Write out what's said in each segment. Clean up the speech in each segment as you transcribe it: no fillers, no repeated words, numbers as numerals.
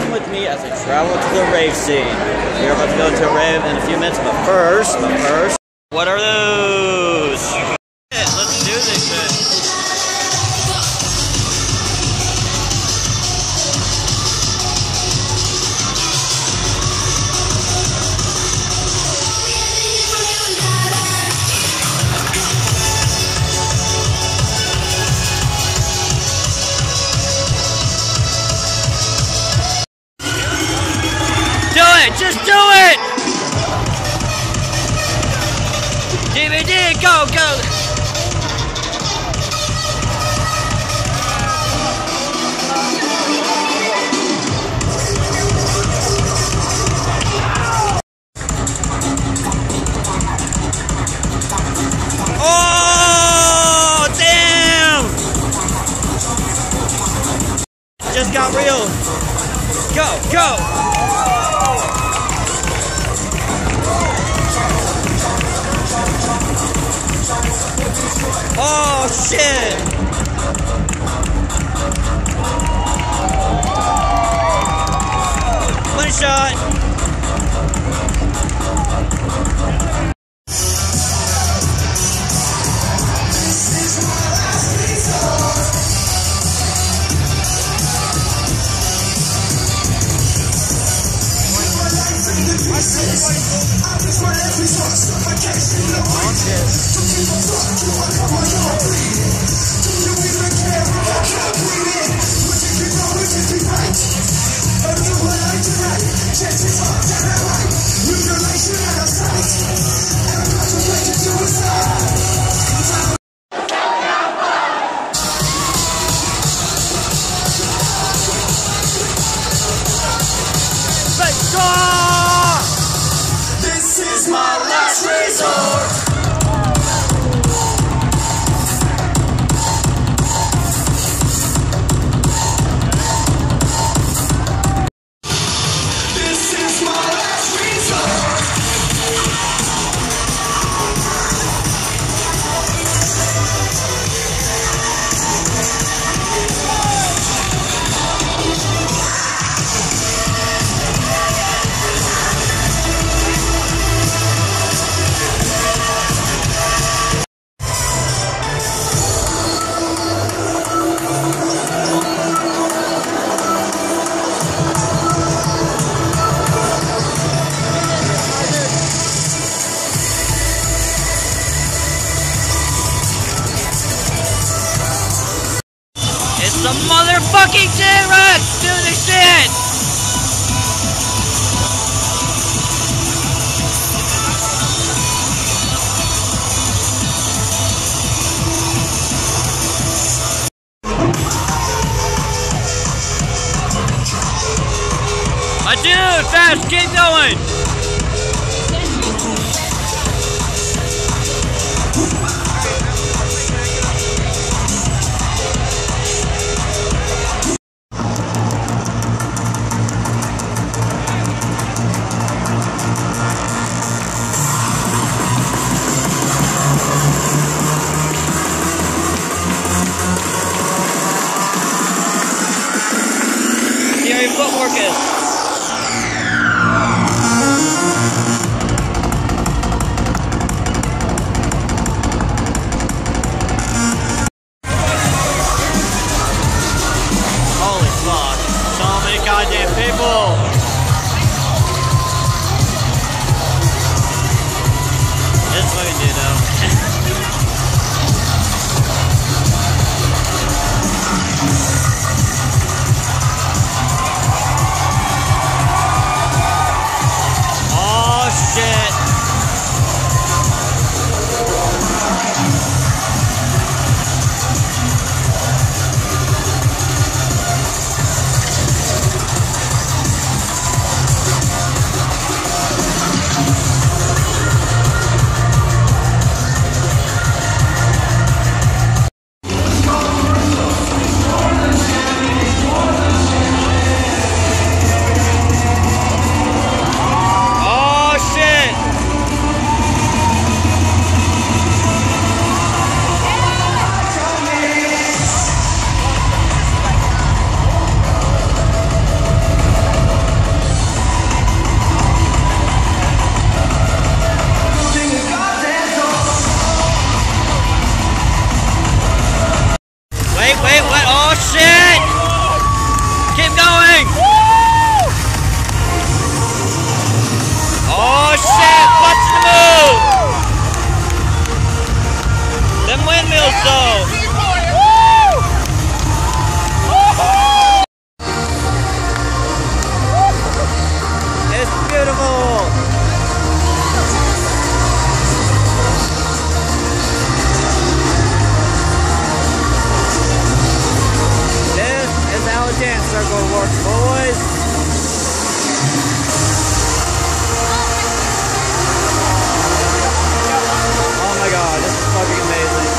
Come with me as I travel to the rave scene. We're about to go to a rave in a few minutes, but first, what are those? Let's do this shit. Just do it! DVD, go, go! Oh, damn! Just got real. Go, go! Oh shit! One shot! This is my last resort. It's the motherfucking T-Rex! Do the shit! My dude, fast, keep going! Footwork is. Holy fuck. So many goddamn people. This fucking dude though. circle work, boys. Oh my god, this is fucking amazing.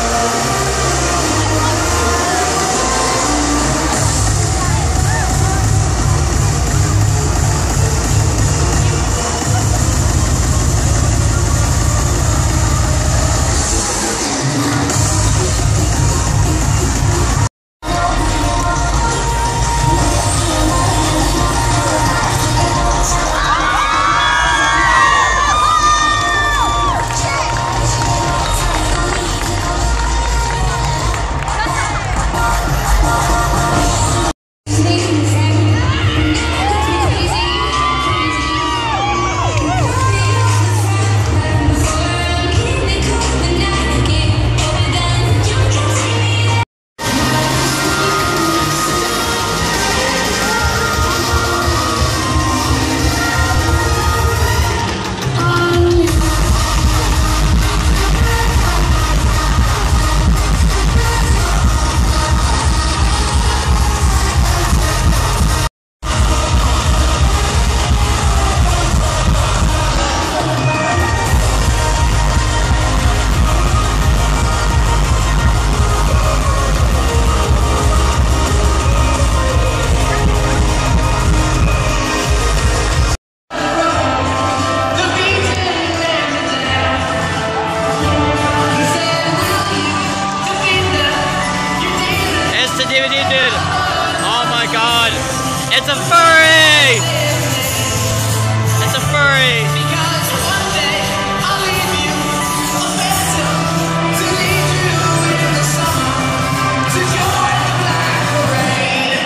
It's a furry! It's a furry! Because one day I'll leave you a pencil to lead you in the summer to join the Black Parade.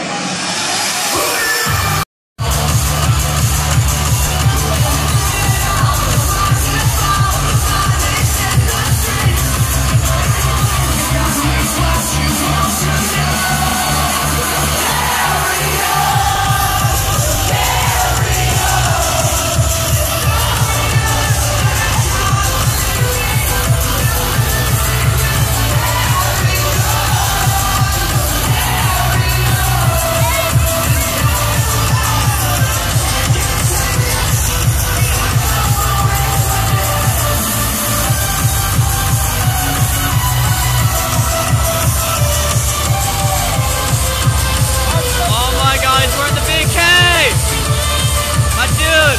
We're in the big cave! My dude!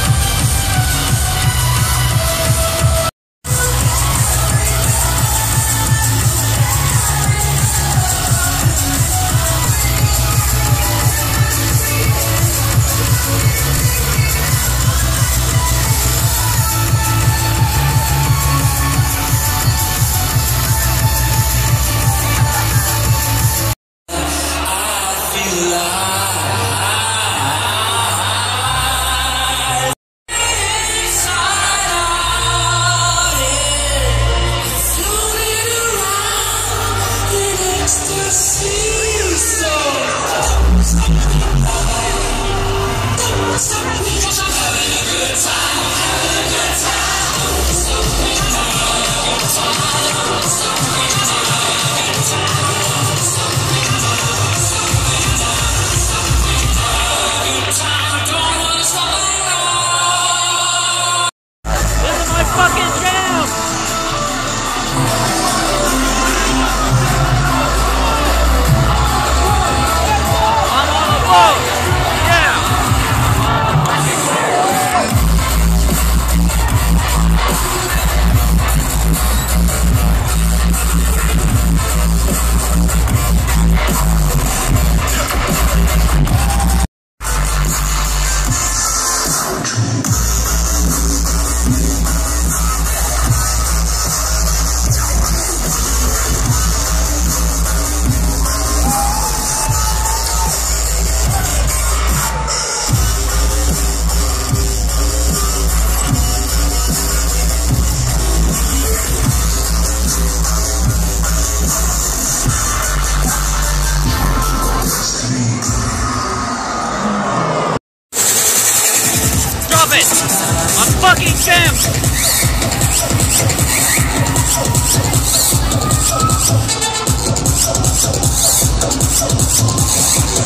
I'm fucking champ!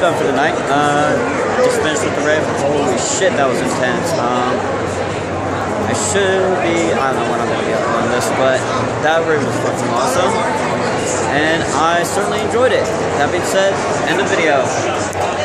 done for the night. Just finished with the rave. Holy shit, that was intense. I should be, I don't know when I'm going to be up on this, but that rave was fucking awesome. And I certainly enjoyed it. That being said, end the video.